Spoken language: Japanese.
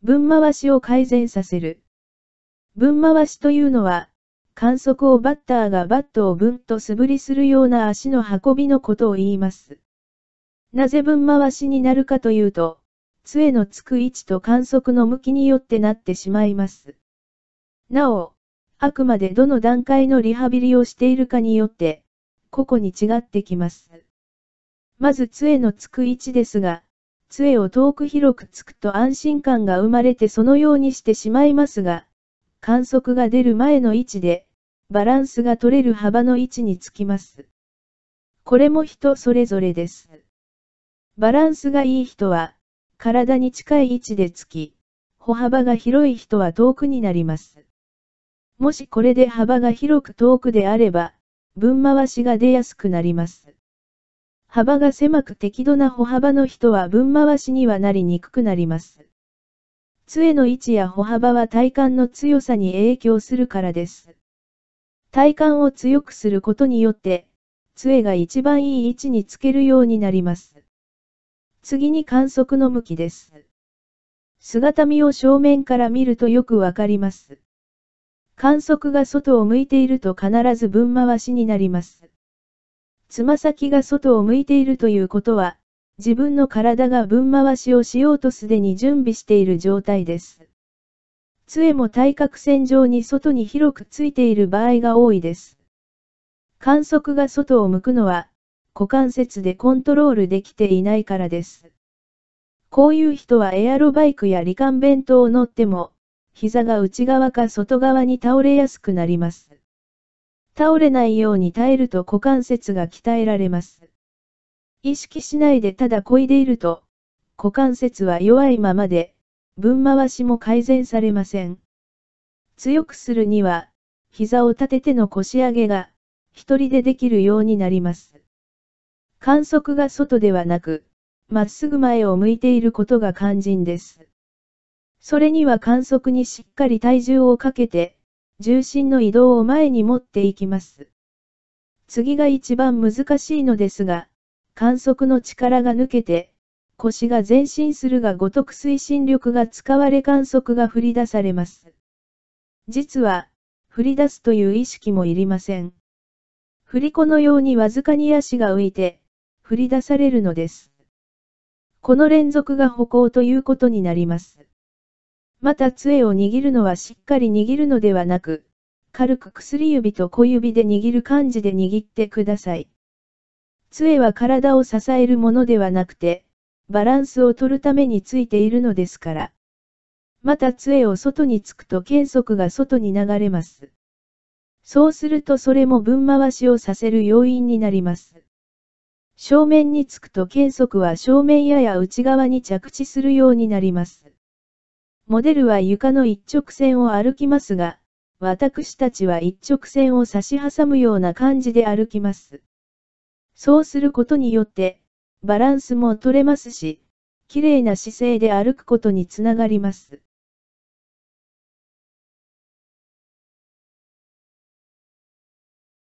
分回しを改善させる。分回しというのは、観測をバッターがバットをブンと素振りするような足の運びのことを言います。なぜ分回しになるかというと、杖のつく位置と観測の向きによってなってしまいます。なお、あくまでどの段階のリハビリをしているかによって、個々に違ってきます。まず杖のつく位置ですが、杖を遠く広くつくと安心感が生まれてそのようにしてしまいますが、観測が出る前の位置で、バランスが取れる幅の位置につきます。これも人それぞれです。バランスがいい人は、体に近い位置でつき、歩幅が広い人は遠くになります。もしこれで幅が広く遠くであれば、分回しが出やすくなります。幅が狭く適度な歩幅の人は分回しにはなりにくくなります。杖の位置や歩幅は体幹の強さに影響するからです。体幹を強くすることによって、杖が一番いい位置につけるようになります。次に観測の向きです。姿見を正面から見るとよくわかります。観測が外を向いていると必ず分回しになります。つま先が外を向いているということは、自分の体が分回しをしようとすでに準備している状態です。杖も対角線上に外に広くついている場合が多いです。観測が外を向くのは、股関節でコントロールできていないからです。こういう人はエアロバイクや離岸弁当を乗っても、膝が内側か外側に倒れやすくなります。倒れないように耐えると股関節が鍛えられます。意識しないでただ漕いでいると、股関節は弱いままで、分回しも改善されません。強くするには、膝を立てての腰上げが、一人でできるようになります。観測が外ではなく、まっすぐ前を向いていることが肝心です。それには観測にしっかり体重をかけて、重心の移動を前に持っていきます。次が一番難しいのですが、観測の力が抜けて、腰が前進するがごとく推進力が使われ観測が振り出されます。実は、振り出すという意識もいりません。振り子のようにわずかに足が浮いて、振り出されるのです。この連続が歩行ということになります。また杖を握るのはしっかり握るのではなく、軽く薬指と小指で握る感じで握ってください。杖は体を支えるものではなくて、バランスを取るためについているのですから。また杖を外につくと腱束が外に流れます。そうするとそれも分回しをさせる要因になります。正面につくと腱束は正面やや内側に着地するようになります。モデルは床の一直線を歩きますが、私たちは一直線を差し挟むような感じで歩きます。そうすることによって、バランスも取れますし、きれいな姿勢で歩くことにつながります。